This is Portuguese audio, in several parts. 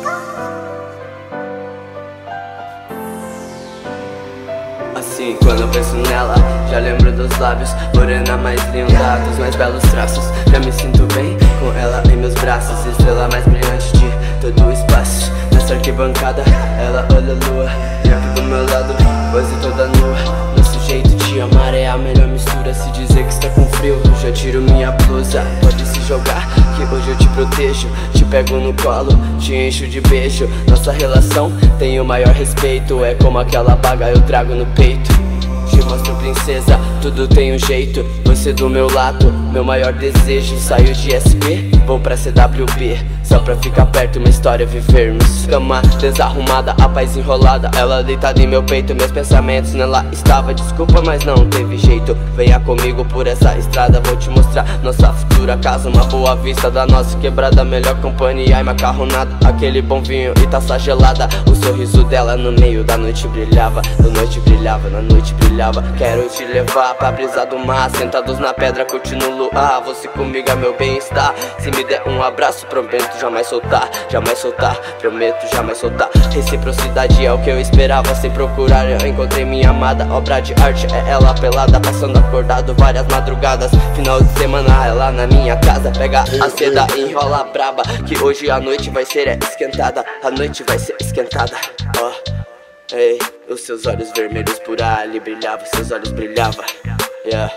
Assim, quando eu penso nela, já lembro dos lábios, morena mais linda, dos mais belos traços. Já me sinto bem com ela em meus braços, estrela mais brilhante de todo o espaço. Nessa arquibancada, ela olha a lua, e aqui do meu lado, quase toda nua. Nosso jeito de amar é a melhor mistura. Se dizer que está com frio, já tiro minha blusa. Pode se jogar, que hoje eu te protejo. Te pego no colo, te encho de beijo. Nossa relação tem o maior respeito. É como aquela baga eu trago no peito. Te mostro, princesa, tudo tem um jeito. Você do meu lado, meu maior desejo. Saio de SP, vou pra CWB, só pra ficar perto, uma história vivermos. Cama desarrumada, a paz enrolada, ela deitada em meu peito. Meus pensamentos nela estava, desculpa, mas não teve jeito. Venha comigo por essa estrada, vou te mostrar nossa futura casa. Uma boa vista da nossa quebrada, melhor companhia e macarronada, aquele bom vinho e taça gelada. O sorriso dela no meio da noite brilhava, na noite brilhava, na noite brilhava. Quero te levar pra brisa do mar, sentados na pedra curtindo o luar. Você comigo é meu bem-estar. Se me der um abraço, prometo jamais soltar, jamais soltar, prometo jamais soltar. Reciprocidade é o que eu esperava, sem procurar eu encontrei minha amada. Obra de arte é ela pelada, passando acordado várias madrugadas. Final de semana ela na minha casa, pega a seda e enrola braba, que hoje a noite vai ser esquentada, a noite vai ser esquentada. Ei, os seus olhos vermelhos por ali brilhavam, seus olhos brilhavam. Yeah,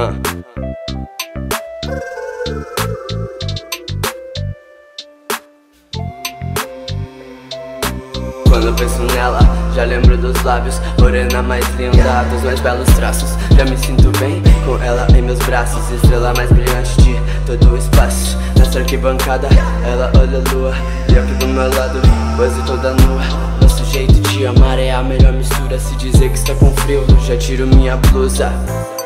Quando eu penso nela, já lembro dos lábios, morena mais linda, dos mais belos traços. Já me sinto bem com ela em meus braços, estrela mais brilhante de todo o espaço. Nessa arquibancada, ela olha a lua, e aqui do meu lado, quase toda nua. Nosso jeito de amar é a melhor mistura. Se dizer que está com frio, já tiro minha blusa.